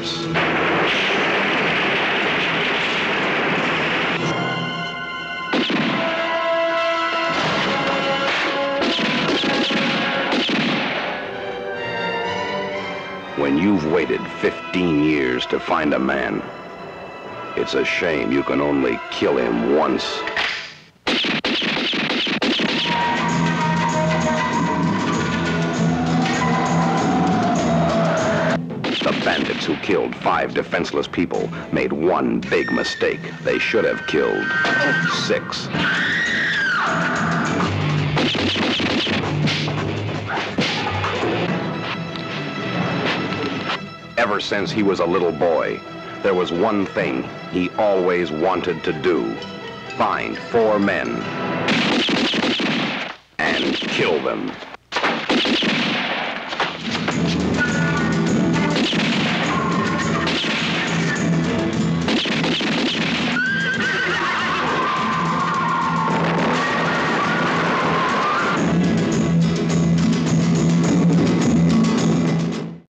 worse. When you've waited 15 years to find a man, it's a shame you can only kill him once. The bandits who killed 5 defenseless people made one big mistake. They should have killed 6. Ever since he was a little boy, there was one thing he always wanted to do: find 4 men and kill them.